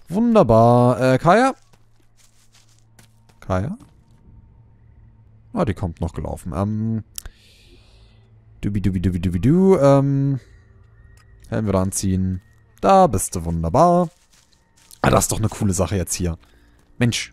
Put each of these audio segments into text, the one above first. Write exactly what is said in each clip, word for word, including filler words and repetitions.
Wunderbar. Äh, Kaya? Kaya? Ah, die kommt noch gelaufen. Ähm. Dubi, dubi, dubi, dubi, du. Ähm. Helm wieder anziehen. Da bist du wunderbar. Ah, das ist doch eine coole Sache jetzt hier. Mensch.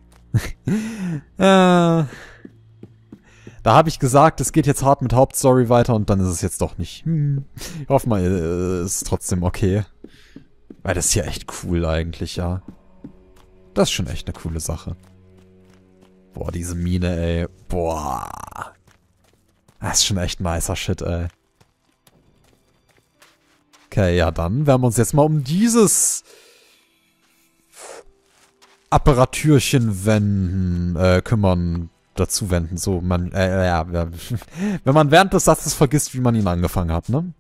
äh. Da habe ich gesagt, es geht jetzt hart mit Hauptstory weiter und dann ist es jetzt doch nicht. Hm. Ich hoffe mal, es ist trotzdem okay. Weil das ist hier echt cool eigentlich, ja. Das ist schon echt eine coole Sache. Boah, diese Mine, ey. Boah. Das ist schon echt nicer Shit, ey. Okay, ja dann werden wir uns jetzt mal um dieses Apparatürchen wenden, äh, kümmern, dazu wenden. So, man, äh, ja, ja. Wenn man während des Satzes vergisst, wie man ihn angefangen hat, ne?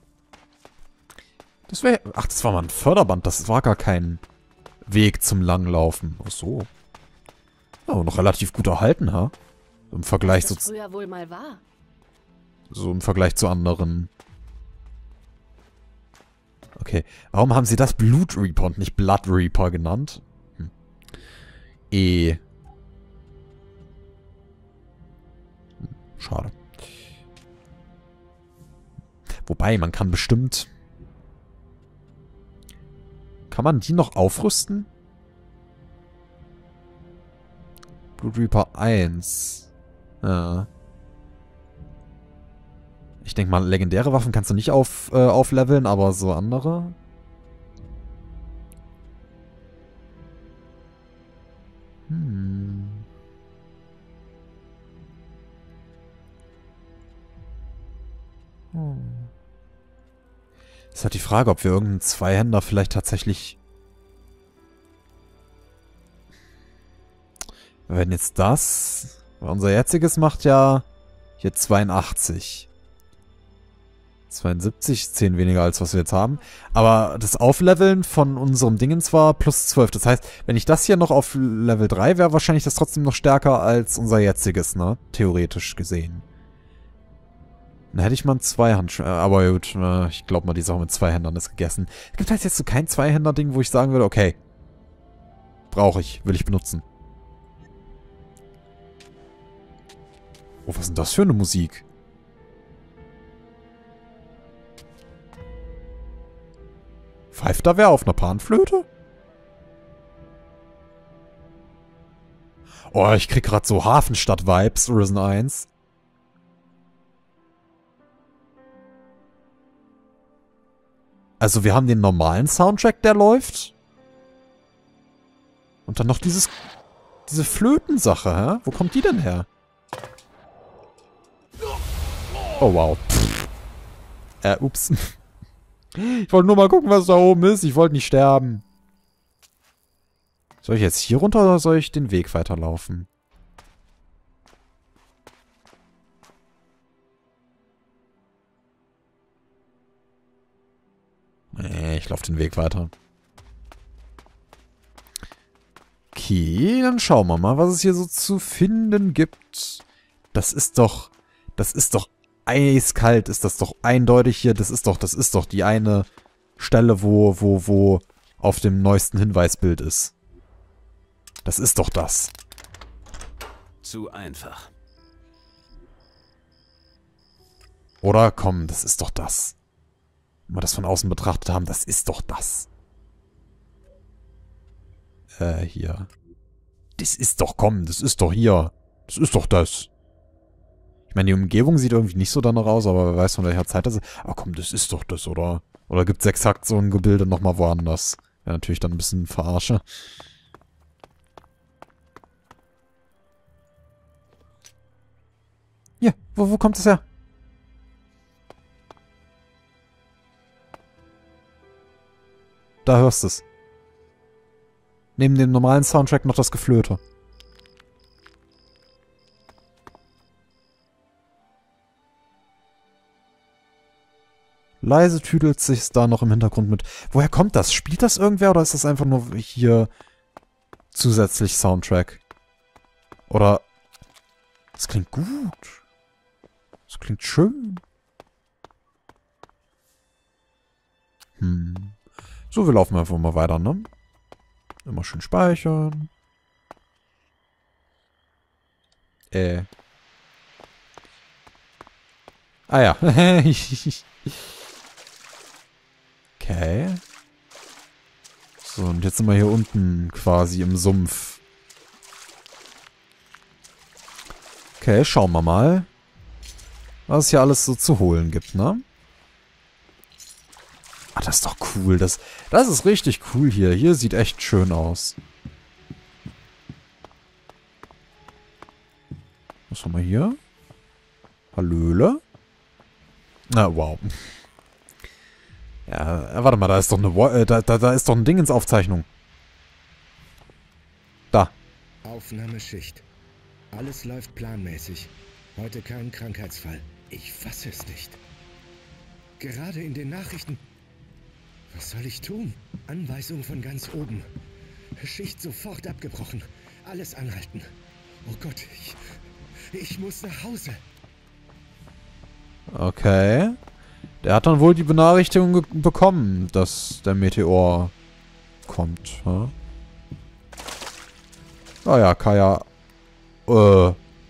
Das wäre, ach, das war mal ein Förderband, das war gar kein Weg zum Langlaufen. Ach so. Aber noch relativ gut erhalten, ha? Im Vergleich das so, früher wohl mal war. so im Vergleich zu anderen. Okay, warum haben sie das Blut Reaper und nicht Blood Reaper genannt? Hm. E. Hm. Schade. Wobei, man kann bestimmt... Kann man die noch aufrüsten? Blood Reaper eins. Ja. Ich denke mal, legendäre Waffen kannst du nicht auf, äh, aufleveln, aber so andere. Hm. Hm. Ist halt die Frage, ob wir irgendeinen Zweihänder vielleicht tatsächlich... Wir werden jetzt das... Weil unser jetziges macht ja hier zweiundachtzig. zweiundsiebzig, zehn weniger als was wir jetzt haben. Aber das Aufleveln von unserem Dingens war plus zwölf. Das heißt, wenn ich das hier noch auf Level drei wäre, wahrscheinlich das trotzdem noch stärker als unser jetziges, ne? Theoretisch gesehen. Dann hätte ich mal ein Zweihand... Aber gut, ich glaube mal, die Sache mit Zweihändern ist gegessen. Es gibt halt jetzt so kein Zweihänder-Ding, wo ich sagen würde, okay, brauche ich, will ich benutzen. Oh, was ist denn das für eine Musik? Pfeift da wer auf einer Panflöte? Oh, ich krieg gerade so Hafenstadt-Vibes, Risen eins. Also wir haben den normalen Soundtrack, der läuft. Und dann noch dieses... Diese Flötensache, hä? Wo kommt die denn her? Oh, wow. Pff. Äh, ups. Ich wollte nur mal gucken, was da oben ist. Ich wollte nicht sterben. Soll ich jetzt hier runter oder soll ich den Weg weiterlaufen? Nee, ich laufe den Weg weiter. Okay, dann schauen wir mal, was es hier so zu finden gibt. Das ist doch... Das ist doch eiskalt, ist das doch eindeutig hier. Das ist doch, das ist doch die eine Stelle, wo, wo, wo auf dem neuesten Hinweisbild ist. Das ist doch das. Zu einfach. Oder? Komm, das ist doch das. Wenn wir das von außen betrachtet haben, das ist doch das. Äh, hier. Das ist doch, komm, das ist doch hier. Das ist doch das. Ich meine, die Umgebung sieht irgendwie nicht so danach aus, aber wer weiß von welcher Zeit das ist. Aber komm, das ist doch das, oder? Oder gibt es exakt so ein Gebilde nochmal woanders? Ja, natürlich dann ein bisschen verarsche. Hier, wo, wo kommt es her? Da hörst du es. Neben dem normalen Soundtrack noch das Geflöte. Leise tüdelt sich's da noch im Hintergrund mit. Woher kommt das? Spielt das irgendwer oder ist das einfach nur hier zusätzlich Soundtrack? Oder... Das klingt gut. Das klingt schön. Hm. So, wir laufen einfach mal weiter, ne? Immer schön speichern. Äh. Ah ja. Okay. So, und jetzt sind wir hier unten quasi im Sumpf. Okay, schauen wir mal, was es hier alles so zu holen gibt, ne? Ah, das ist doch cool. Das, das ist richtig cool hier. Hier sieht echt schön aus. Was haben wir hier? Hallöle? Na, wow. Ja, warte mal, da ist doch eine... Äh, da, da, da ist doch ein Ding ins Aufzeichnung. Da. Aufnahmeschicht. Alles läuft planmäßig. Heute kein Krankheitsfall. Ich fasse es nicht. Gerade in den Nachrichten... Was soll ich tun? Anweisung von ganz oben. Schicht sofort abgebrochen. Alles anhalten. Oh Gott, ich... Ich muss nach Hause. Okay. Der hat dann wohl die Benachrichtigung bekommen, dass der Meteor kommt. Hm? Ah ja, Kaya. Äh.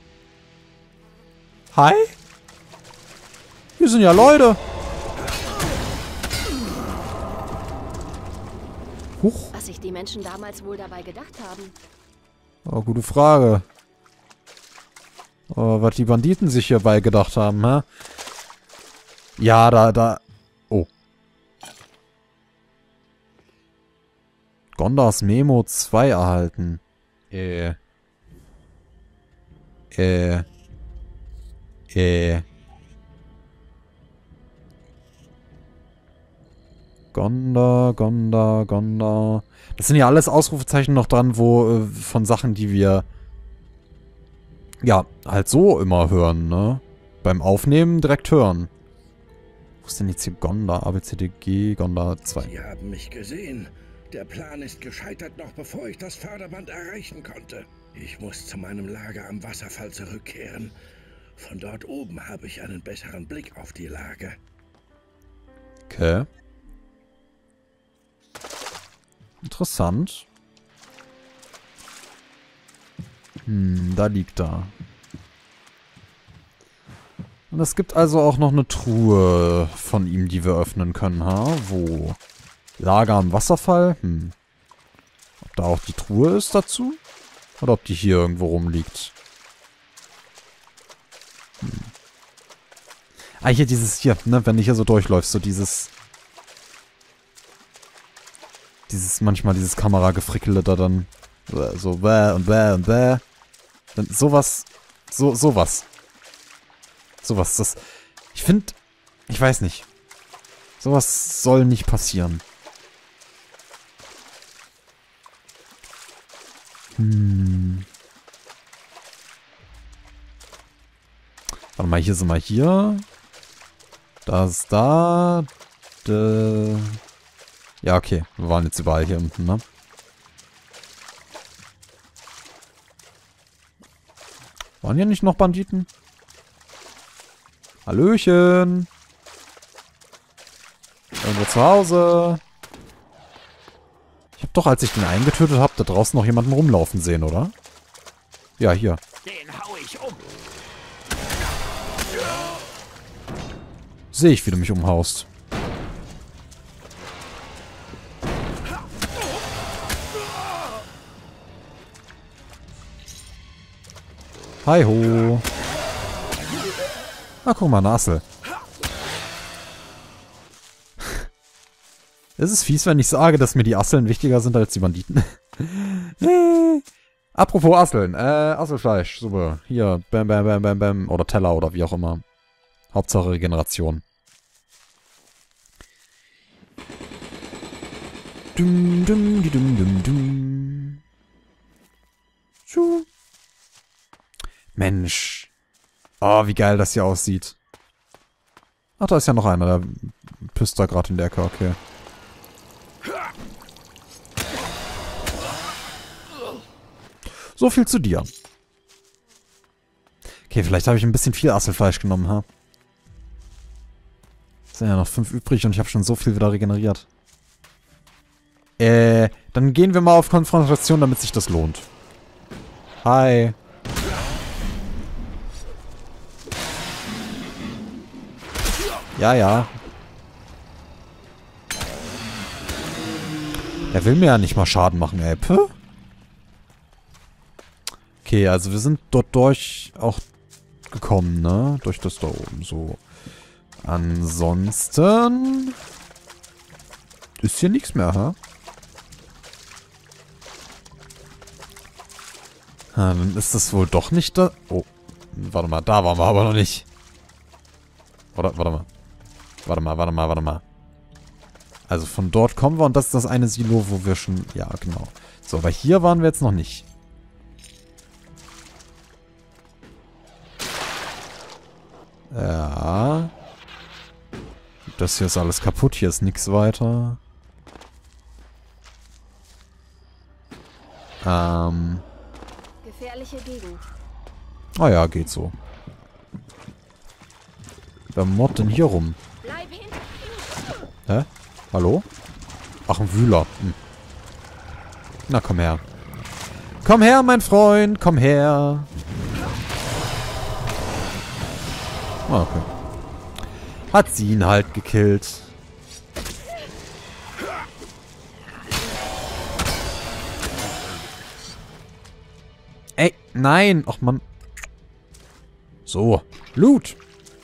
Hi? Hier sind ja Leute. Huch. Was sich die Menschen damals wohl dabei gedacht haben. Oh, gute Frage. Oh, was die Banditen sich hierbei gedacht haben, hä? Ja, da, da... Oh. Gondas Memo zwei erhalten. Äh. Äh. Äh. Gonda, Gonda, Gonda. Das sind ja alles Ausrufezeichen noch dran, wo äh, von Sachen, die wir ja, halt so immer hören, ne? Beim Aufnehmen direkt hören. Wo ist denn jetzt hier Gonda? A, B, C, D, G, Gonda zwei. Sie haben mich gesehen. Der Plan ist gescheitert, noch bevor ich das Förderband erreichen konnte. Ich muss zu meinem Lager am Wasserfall zurückkehren. Von dort oben habe ich einen besseren Blick auf die Lage. Okay. Interessant. Hm, da liegt da. Und es gibt also auch noch eine Truhe von ihm, die wir öffnen können, ha? Wo? Lager am Wasserfall? Hm. Ob da auch die Truhe ist dazu? Oder ob die hier irgendwo rumliegt? Hm. Ah, hier dieses hier, ne? Wenn du hier so durchläufst, so dieses... Dieses, manchmal dieses Kameragefrickele da dann... So, bäh und bäh und bäh. Dann sowas... So, sowas. Sowas, das... Ich finde... Ich weiß nicht. Sowas soll nicht passieren. Hm. Warte mal, hier sind wir hier. Da ist da. De ja, okay. Wir waren jetzt überall hier unten, ne? Waren hier nicht noch Banditen? Hallöchen. Irgendwo zu Hause. Ich hab doch, als ich den eingetötet habe, da draußen noch jemanden rumlaufen sehen, oder? Ja, hier. Den hau ich um. Sehe ich, wie du mich umhaust. Hi ho. Ah, guck mal, eine Assel. Es ist fies, wenn ich sage, dass mir die Asseln wichtiger sind als die Banditen. Apropos Asseln. Äh, Asselfleisch. Super. Hier. Bam, bam, bam, bam, bam. Oder Teller oder wie auch immer. Hauptsache Regeneration. Dum, dum, di, dum, dum, dum. Schuh. Mensch. Oh, wie geil das hier aussieht. Ach, da ist ja noch einer. Der pisst da gerade in der Ecke. Okay. So viel zu dir. Okay, vielleicht habe ich ein bisschen viel Asselfleisch genommen, ha? Es sind ja noch fünf übrig und ich habe schon so viel wieder regeneriert. Äh, Dann gehen wir mal auf Konfrontation, damit sich das lohnt. Hi. Ja, ja. Er will mir ja nicht mal Schaden machen, ey. Puh. Okay, also wir sind dort durch auch gekommen, ne? Durch das da oben, so. Ansonsten ist hier nichts mehr, ha? Ha, dann ist das wohl doch nicht da... Oh, warte mal, da waren wir aber noch nicht. Oder, warte mal. Warte mal, warte mal, warte mal. Also von dort kommen wir und das ist das eine Silo, wo wir schon... Ja, genau. So, aber hier waren wir jetzt noch nicht. Ja. Das hier ist alles kaputt. Hier ist nichts weiter. Ähm. Gefährliche Gegend. Ah ja, geht so. Wer mord denn hier rum? Bleib hinter. Hä? Hallo? Ach, ein Wühler. Hm. Na, komm her. Komm her, mein Freund. Komm her. Ah, okay. Hat sie ihn halt gekillt. Ey, nein. Ach, Mann. So. Loot.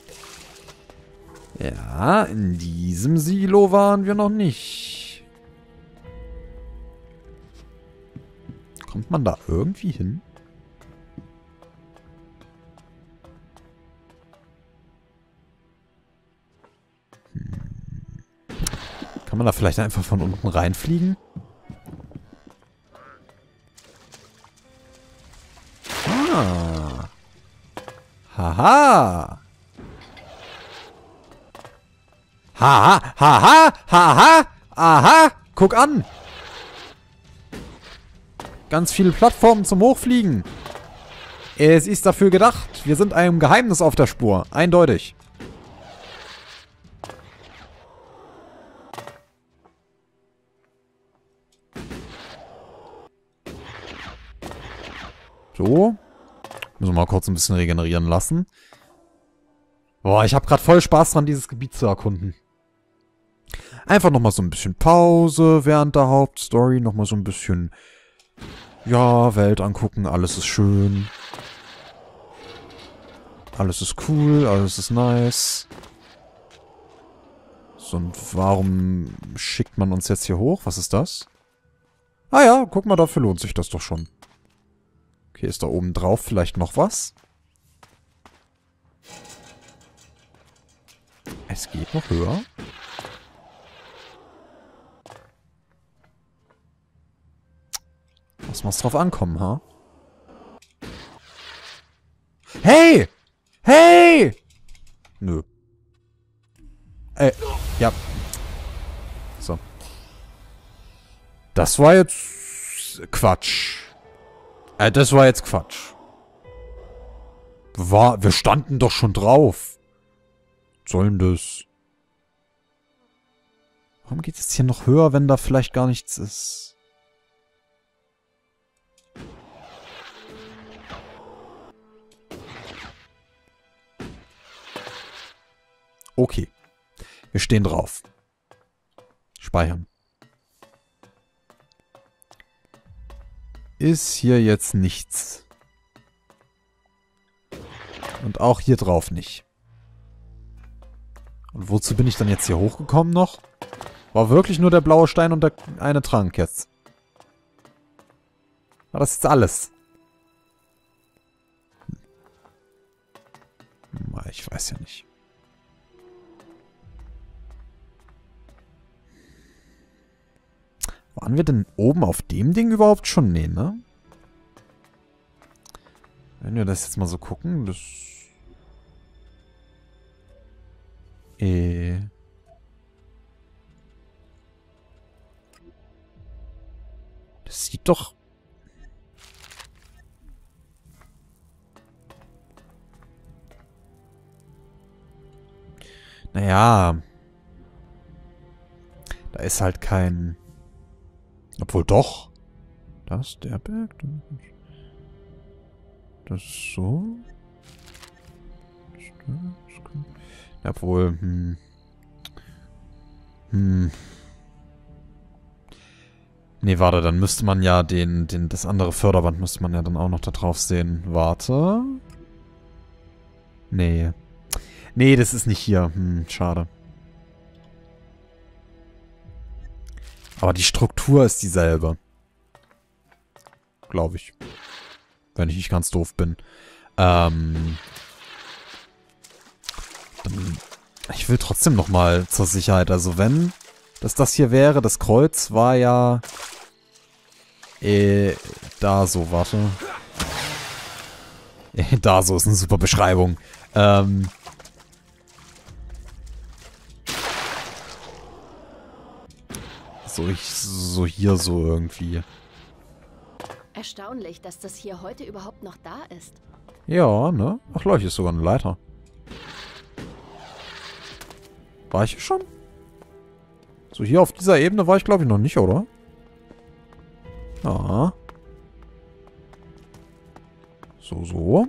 Ja, in diesem Silo waren wir noch nicht. Kommt man da irgendwie hin? Hm. Kann man da vielleicht einfach von unten reinfliegen? Ah. Haha. Haha, haha, haha, aha, guck an. Ganz viele Plattformen zum Hochfliegen. Es ist dafür gedacht. Wir sind einem Geheimnis auf der Spur. Eindeutig. So. Müssen wir mal kurz ein bisschen regenerieren lassen. Boah, ich habe gerade voll Spaß dran, dieses Gebiet zu erkunden. Einfach nochmal so ein bisschen Pause während der Hauptstory. Nochmal so ein bisschen, ja, Welt angucken. Alles ist schön. Alles ist cool. Alles ist nice. So, und warum schickt man uns jetzt hier hoch? Was ist das? Ah ja, guck mal, dafür lohnt sich das doch schon. Okay, ist da oben drauf vielleicht noch was? Es geht noch höher. Muss man drauf ankommen, ha? Hey! Hey! Nö. Äh, ja. So. Das war jetzt Quatsch. Äh, das war jetzt Quatsch. War, wir standen doch schon drauf. Was soll denn das? Warum geht es hier noch höher, wenn da vielleicht gar nichts ist? Okay. Wir stehen drauf. Speichern. Ist hier jetzt nichts. Und auch hier drauf nicht. Und wozu bin ich dann jetzt hier hochgekommen noch? War wirklich nur der blaue Stein und der eine Trank jetzt. War das jetzt alles? Hm. Ich weiß ja nicht. Waren wir denn oben auf dem Ding überhaupt schon? Nee, ne? Wenn wir das jetzt mal so gucken, das... Äh... Das sieht doch... Naja... Da ist halt kein... Obwohl doch. Das ist der Berg. Das ist so. Ja, obwohl, hm. Hm. Nee, warte, dann müsste man ja den, den, das andere Förderband müsste man ja dann auch noch da drauf sehen. Warte. Nee. Nee, das ist nicht hier. Hm, schade. Aber die Struktur ist dieselbe. Glaube ich. Wenn ich nicht ganz doof bin. Ähm. Dann, ich will trotzdem nochmal zur Sicherheit. Also wenn das das hier wäre, das Kreuz war ja äh, da so, warte. Äh, da so ist eine super Beschreibung. Ähm. So, ich, so hier so irgendwie. Erstaunlich, dass das hier heute überhaupt noch da ist. Ja, ne? Ach, Leute, hier ist sogar eine Leiter. War ich hier schon? So, hier auf dieser Ebene war ich, glaube ich, noch nicht, oder? Ja. So, so.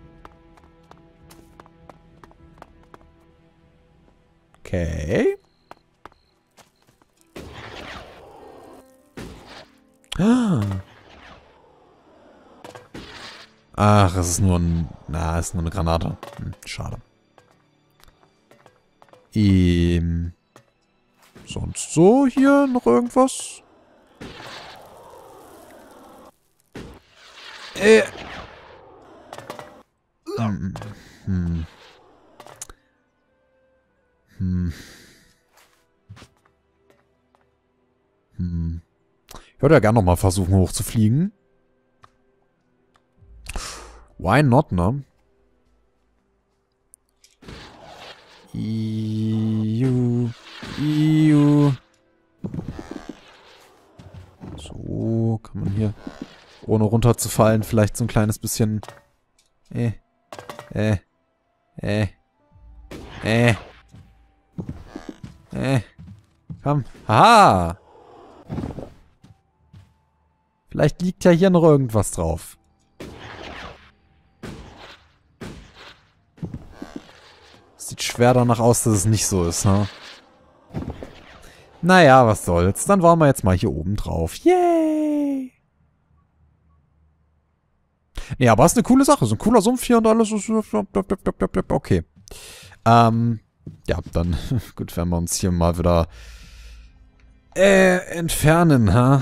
Okay. Ah. Ach, es ist nur ein... Na, es ist nur eine Granate. Hm, schade. Ähm... Sonst so hier noch irgendwas? Äh... Hm... Hm... Hm... Hm... Ich würde ja gerne nochmal versuchen, hochzufliegen. Why not, ne? Iu, iu. So, kann man hier, ohne runterzufallen, vielleicht so ein kleines bisschen... Äh, äh, äh, äh, äh, komm, haha! Vielleicht liegt ja hier noch irgendwas drauf. Sieht schwer danach aus, dass es nicht so ist, ne? Naja, was soll's. Dann waren wir jetzt mal hier oben drauf. Yay! Nee, aber es ist eine coole Sache. So ein cooler Sumpf hier und alles. Okay. Ähm, ja, dann, gut, werden wir uns hier mal wieder äh, entfernen, ha?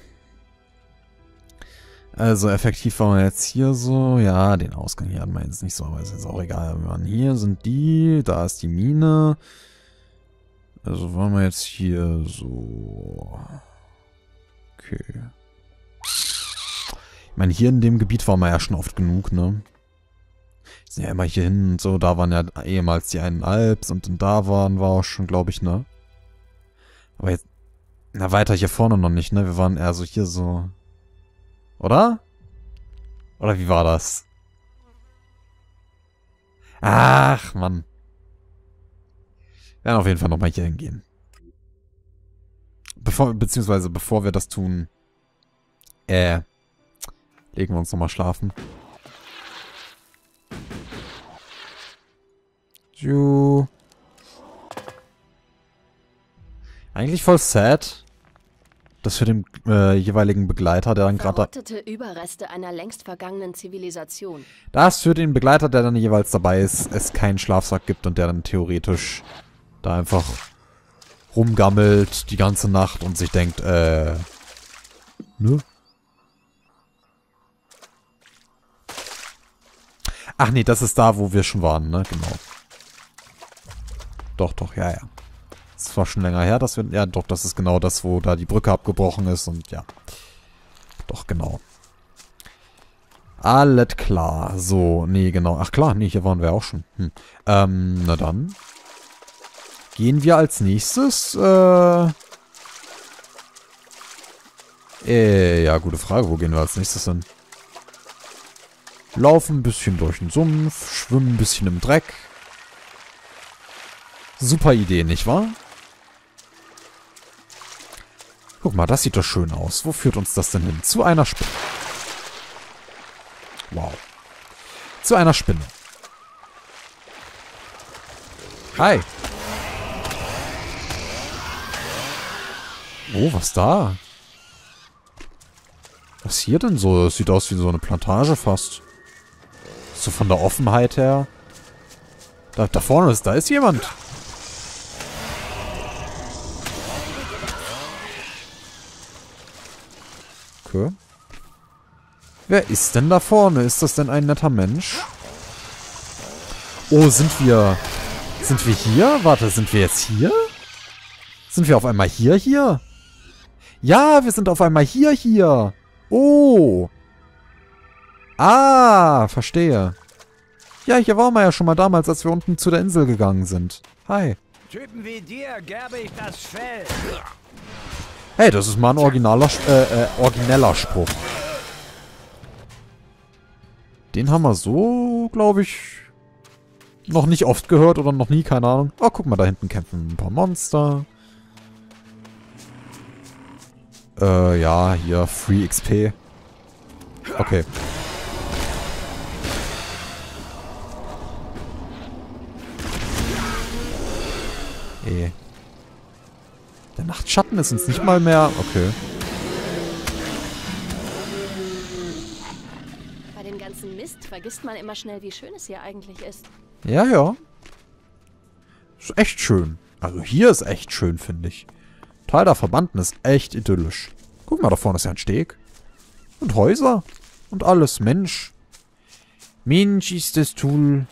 Also effektiv waren wir jetzt hier so. Ja, den Ausgang hier hatten wir jetzt nicht so, aber ist jetzt auch egal. Wir waren hier, sind die. Da ist die Mine. Also waren wir jetzt hier so. Okay. Ich meine, hier in dem Gebiet waren wir ja schon oft genug, ne? Sind ja immer hier hin und so. Da waren ja ehemals die einen Alps und dann da waren wir auch schon, glaube ich, ne? Aber jetzt, na, weiter hier vorne noch nicht, ne? Wir waren eher so hier so... Oder? Oder wie war das? Ach, Mann. Wir werden auf jeden Fall nochmal hier hingehen. Bevor, beziehungsweise bevor wir das tun, äh, legen wir uns nochmal schlafen. Ju. Eigentlich voll sad. Das für den äh, jeweiligen Begleiter, der dann gerade... Verrottete Überreste einer längst vergangenen Zivilisation. Das für den Begleiter, der dann jeweils dabei ist, es keinen Schlafsack gibt und der dann theoretisch da einfach rumgammelt die ganze Nacht und sich denkt, äh... Ne? Ach nee, das ist da, wo wir schon waren, ne? Genau. Doch, doch, ja, ja. Das war schon länger her, dass wir... Ja, doch, das ist genau das, wo da die Brücke abgebrochen ist und ja. Doch, genau. Alles klar. So, nee, genau. Ach klar, nee, hier waren wir auch schon. Hm. Ähm, na dann. Gehen wir als nächstes, äh... Äh, ja, gute Frage. Wo gehen wir als nächstes hin? Laufen ein bisschen durch den Sumpf, schwimmen ein bisschen im Dreck. Super Idee, nicht wahr? Guck mal, das sieht doch schön aus. Wo führt uns das denn hin? Zu einer Spinne. Wow. Zu einer Spinne. Hi. Oh, was da? Was hier denn so? Das sieht aus wie so eine Plantage fast. So von der Offenheit her. Da, da vorne ist, da ist jemand. Okay. Wer ist denn da vorne? Ist das denn ein netter Mensch? Oh, sind wir... Sind wir hier? Warte, sind wir jetzt hier? Sind wir auf einmal hier, hier? Ja, wir sind auf einmal hier, hier. Oh. Ah, verstehe. Ja, hier waren wir ja schon mal damals, als wir unten zu der Insel gegangen sind. Hi. Typen wie dir gerbe ich das Fell. Hey, das ist mal ein originaler, äh, äh, origineller Spruch. Den haben wir so, glaube ich, noch nicht oft gehört oder noch nie, keine Ahnung. Oh, guck mal, da hinten kämpfen ein paar Monster. Äh, ja, hier, Free X P. Okay. Eh. Der Nachtschatten ist uns nicht mal mehr... Okay. Bei dem ganzen Mist vergisst man immer schnell, wie schön es hier eigentlich ist. Ja, ja. Ist echt schön. Also hier ist echt schön, finde ich. Teil der Verbannten ist echt idyllisch. Guck mal, da vorne ist ja ein Steg. Und Häuser. Und alles. Mensch. Mensch ist das Tool.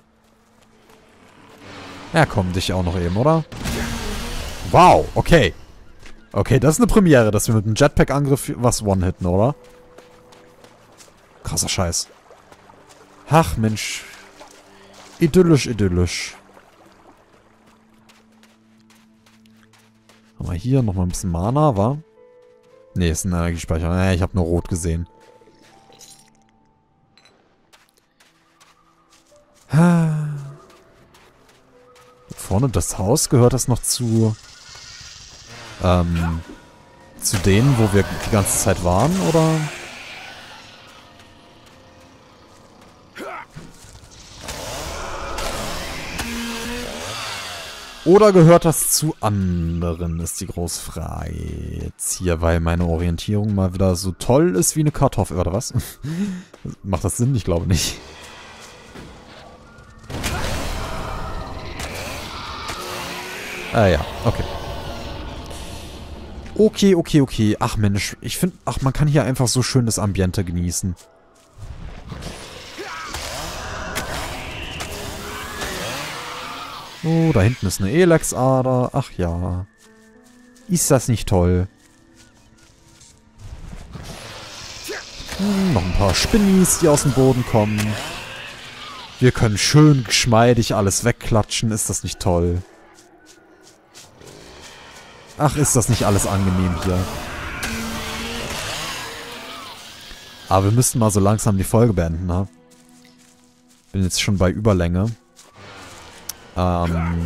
Ja, komm, dich auch noch eben, oder? Wow, okay. Okay, das ist eine Premiere, dass wir mit einem Jetpack-Angriff was one-hitten, oder? Krasser Scheiß. Ach, Mensch. Idyllisch, idyllisch. Haben wir hier nochmal ein bisschen Mana, wa? Ne, ist ein Energiespeicher. Nee, ich habe nur rot gesehen. Ah. Vorne das Haus, gehört das noch zu... Ähm... Zu denen, wo wir die ganze Zeit waren, oder? Oder gehört das zu anderen, ist die große Frage jetzt hier, weil meine Orientierung mal wieder so toll ist wie eine Kartoffel, oder was? Macht das Sinn? Ich glaube nicht. Ah ja, okay. Okay, okay, okay. Ach Mensch, ich finde, ach, man kann hier einfach so schön das Ambiente genießen. Oh, da hinten ist eine Elex-Ader. Ach ja. Ist das nicht toll? Hm, noch ein paar Spinnis, die aus dem Boden kommen. Wir können schön geschmeidig alles wegklatschen. Ist das nicht toll? Ach, ist das nicht alles angenehm hier? Aber wir müssten mal so langsam die Folge beenden, ne? Bin jetzt schon bei Überlänge. Ähm.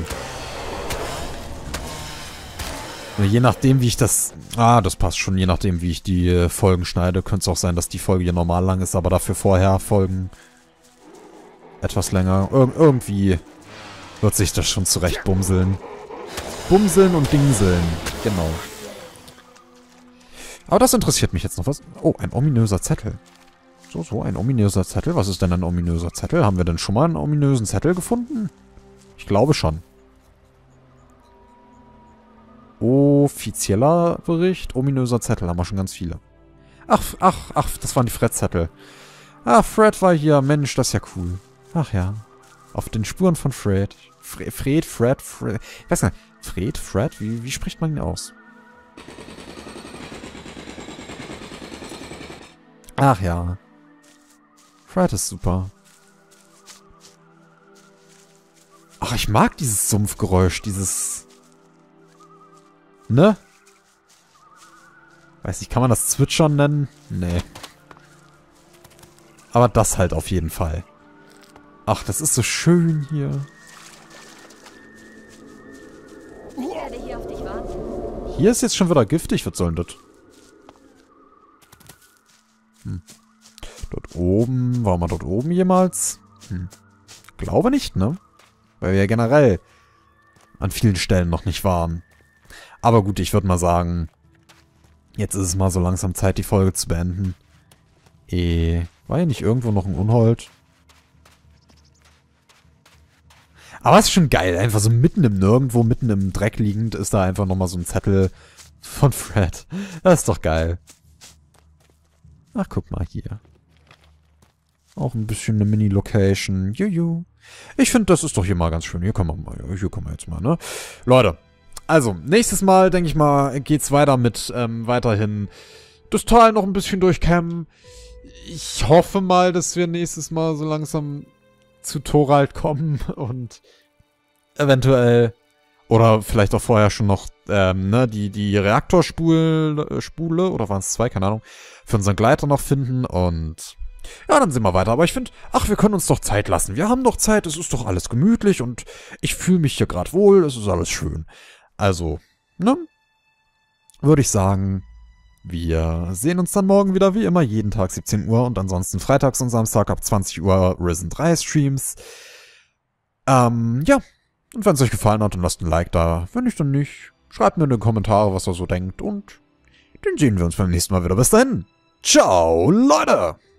Je nachdem, wie ich das... Ah, das passt schon. Je nachdem, wie ich die äh, Folgen schneide, könnte es auch sein, dass die Folge hier normal lang ist, aber dafür vorher Folgen etwas länger. Ir irgendwie wird sich das schon zurecht bumseln. Bumseln und Dingseln. Genau. Aber das interessiert mich jetzt noch. Was? Oh, ein ominöser Zettel. So, so, ein ominöser Zettel. Was ist denn ein ominöser Zettel? Haben wir denn schon mal einen ominösen Zettel gefunden? Ich glaube schon. Offizieller Bericht. Ominöser Zettel. Haben wir schon ganz viele. Ach, ach, ach, das waren die Fred-Zettel. Ah, Fred war hier. Mensch, das ist ja cool. Ach ja. Auf den Spuren von Fred. Fred, Fred, Fred, Fred. Ich weiß nicht. Fred, Fred? Wie, wie spricht man ihn aus? Ach ja. Fred ist super. Ach, ich mag dieses Sumpfgeräusch, dieses... Ne? Weiß nicht, kann man das Zwitschern nennen? Nee. Aber das halt auf jeden Fall. Ach, das ist so schön hier. Ich werde hier auf dich warten. Hier ist jetzt schon wieder giftig. Was soll denn das? Ähm, dort oben, war man dort oben jemals? Hm. Glaube nicht, ne? Weil wir ja generell an vielen Stellen noch nicht waren. Aber gut, ich würde mal sagen, jetzt ist es mal so langsam Zeit, die Folge zu beenden. Eh, war hier nicht irgendwo noch ein Unhold? Aber es ist schon geil, einfach so mitten im Nirgendwo, mitten im Dreck liegend, ist da einfach nochmal so ein Zettel von Fred. Das ist doch geil. Ach, guck mal hier. Auch ein bisschen eine Mini-Location. Juju. Ich finde, das ist doch hier mal ganz schön. Hier kommen wir mal, hier kommen wir jetzt mal, ne? Leute, also, nächstes Mal, denke ich mal, geht's weiter mit ähm, weiterhin das Tal noch ein bisschen durchkämmen. Ich hoffe mal, dass wir nächstes Mal so langsam zu Thorald kommen und eventuell oder vielleicht auch vorher schon noch ähm, ne, die, die Reaktorspule Spule, oder waren es zwei, keine Ahnung, für unseren Gleiter noch finden und ja, dann sind wir weiter. Aber ich finde, ach, wir können uns doch Zeit lassen. Wir haben doch Zeit, es ist doch alles gemütlich und ich fühle mich hier gerade wohl, es ist alles schön. Also, ne? Würde ich sagen, wir sehen uns dann morgen wieder, wie immer, jeden Tag siebzehn Uhr und ansonsten freitags und Samstag ab zwanzig Uhr Risen drei Streams. Ähm, ja. Und wenn es euch gefallen hat, dann lasst ein Like da. Wenn nicht, dann nicht. Schreibt mir in den Kommentaren, was ihr so denkt und dann sehen wir uns beim nächsten Mal wieder. Bis dahin. Ciao, Leute!